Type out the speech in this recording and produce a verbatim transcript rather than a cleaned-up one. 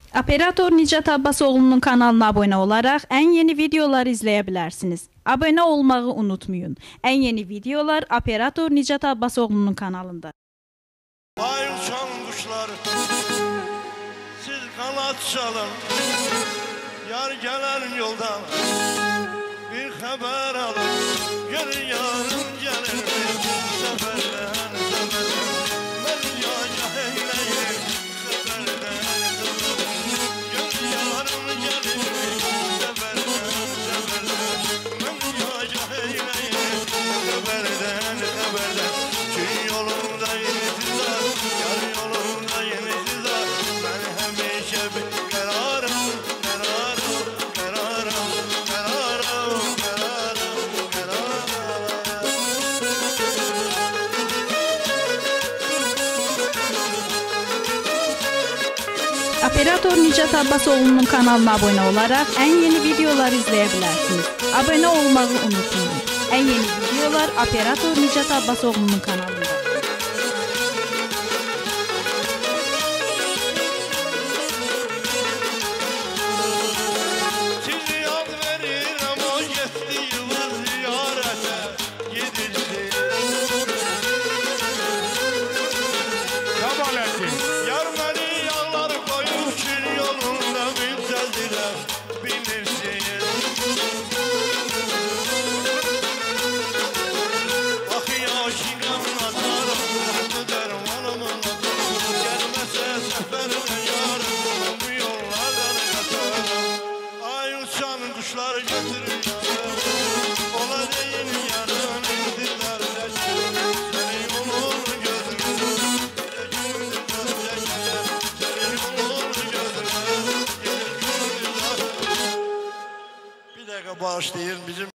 Operator Nicat Abbasoğlu'nun kanalına abone olarak en yeni videoları izleyebilirsiniz. Abone olmayı unutmayın. En yeni videolar Operator Nicat Abbasoğlu'nun kanalında. Ay uçan kuşlar, siz kanat çalın. Yar gelen yoldan bir haber alın. Gör yarın gelir seferden seferden. Ben yağca eyleyim seferden seferden. Gör yarın gelir seferden seferden. Ben yağca eyleyim seferden seferden. Çünkü yolunda yenisiz yar yolunda yenisiz ben hemşe bir kararım kararım kararım kararım kararım kararım. Operator Nicat Abbasoğlu'nun kanalına abone olarak en yeni videoları izleyebilirsiniz. Abone olmayı unutmayın. En yeni videolar Operator Nicat Abbasoğlu'nun kanalında. Sizi yaz verir ama gittiğimiz ziyarete gidilsin. Kemalettin. Yar beni yağlar koyup çün yolunda bilsediler bilirsin. Bak yaşıkım nazarım, tatlı dermanımın nazarım. Gelmese seferime yarım, bu yollardan kaçarım. Ay uçan kuşlar getirir yarım, ola değil yarın indirler leşim. Senin olur gözümün, gece gündüz gözleşir. Senin olur gözümün, gece gündüz gözleşir. Bir dakika bağışlayın bizim